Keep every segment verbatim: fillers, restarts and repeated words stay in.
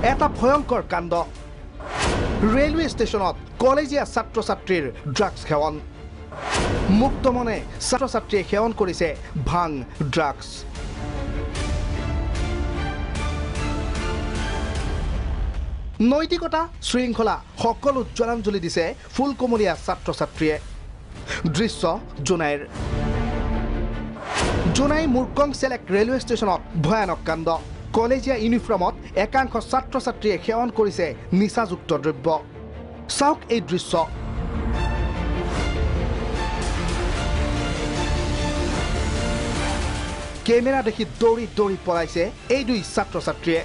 এটা ভয়ংকৰ কাণ্ড ৰেলৱে ষ্টেচনত কলেজীয়া ছাত্ৰ ছাত্ৰীৰ ড্ৰাগছ সেৱন মুক্ত মনে ছাত্ৰ ছাত্ৰীয়ে সেৱন কৰিছে ভাং ড্ৰাগছ নৈতিকতা শৃংখলা সকলো জলাঞ্জলি দিছে ফুলকমলীয়া ছাত্ৰ ছাত্ৰীয়ে দৃশ্য জোনাইৰ জোনাই মুৰকং চেলেক্ট ৰেলৱে ষ্টেচনত ভয়ানক কাণ্ড কলেজীয়া ইউনিফৰ্মত একাংশ ছাত্ৰ ছাত্ৰীয়ে সেৱন কৰিছে নিচাযুক্ত দ্ৰব্য চাওক এই দৃশ্য কেমেৰা দেখি দৌৰি দৌৰি পলাইছে এই দুই ছাত্ৰ ছাত্ৰীয়ে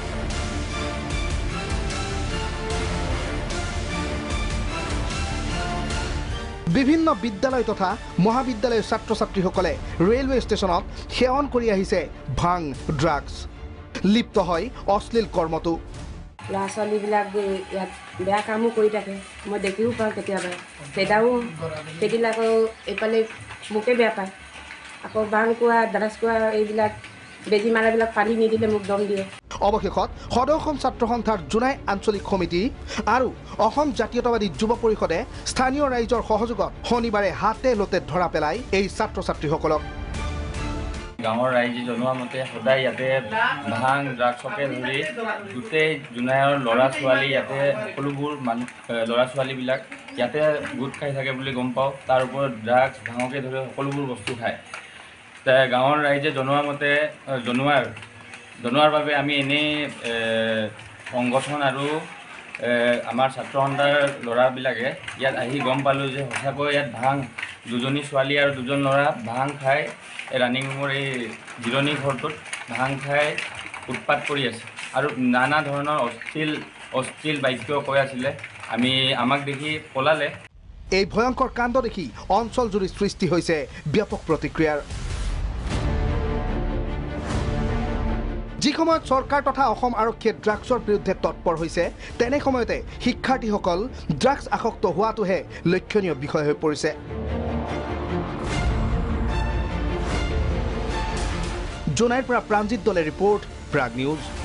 বিভিন্ন বিদ্যালয় তথা মহাবিদ্যালয়ৰ ছাত্ৰ ছাত্ৰীসকলে ৰেলৱে ষ্টেচনত সেৱন কৰি আহিছে ভাং ড্ৰাগছ লিপ্ত হয় অশ্লীল কৰ্মটো ল'ৰা ছোৱালীবিলাক ইয়াত বেয়া কামো কৰি থাকে মই দেখিও পাওঁ কেতিয়াবা সেইটাও সেইবিলাকো এইফালে মোকে বেয়া পায় আকৌ ভাং কোৱা ড্ৰাগছ কোৱা এইবিলাক বেজী মাৰাবিলাক পানী নিদিলে মোক দম দিয়ে অৱশেষত সদৌ ছাত্ৰ সন্থাৰ জোনাই আঞ্চলিক সমিতি আৰু অসম জাতীয়তাবাদী যুৱ পৰিষদে স্থানীয় ৰাইজৰ সহযোগত শনিবাৰে হাতে লতে ধৰা পেলাই এই ছাত্ৰ ছাত্ৰীসকলক গাঁৱৰ ৰাইজে জনোৱা মতে সদায় ইয়াতে ভাং ড্ৰাগছকে ধৰি গোটেই জোনাইৰ ল'ৰা ছোৱালী ইয়াতে সকলোবোৰ মানুহ ল'ৰা ছোৱালীবিলাক ইয়াতে গোট খাই থাকে বুলি গম পাওঁ তাৰ ওপৰত ড্ৰাগছ ভাঙকে ধৰি সকলোবোৰ বস্তু খায় গাঁৱৰ ৰাইজে জনোৱা মতে জনোৱাৰ জনোৱাৰ বাবে আমি এনেই সংগঠন আৰু আমাৰ ছাত্ৰ সন্থাৰ ল'ৰাবিলাকে ইয়াত আহি গম পালোঁ যে সঁচাকৈ ইয়াত ভাং দুজনী ছোৱালী আৰু দুজন ল'ৰা ভাং খাই ৰানিং ৰুমৰ এই জিৰণি ঘৰটোত ভাং খাই উৎপাত কৰি আছে আৰু নানা ধৰণৰ অশ্লীল অশ্লীল বাক্য কৈ আছিলে আমি আমাক দেখি পলালে এই ভয়ংকৰ কাণ্ড দেখি অঞ্চলজুৰি সৃষ্টি হৈছে ব্যাপক প্ৰতিক্ৰিয়াৰ যি সময়ত চৰকাৰ তথা অসম আৰক্ষীয়ে ড্ৰাগছৰ বিৰুদ্ধে তৎপৰ হৈছে তেনে সময়তে শিক্ষাৰ্থীসকল ড্ৰাগছ আসক্ত হোৱাটোহে লক্ষণীয় বিষয় হৈ পৰিছে জোনাইৰ পৰা প্ৰাঞ্জিত দলে ৰিপৰ্ট প্ৰাগ নিউজ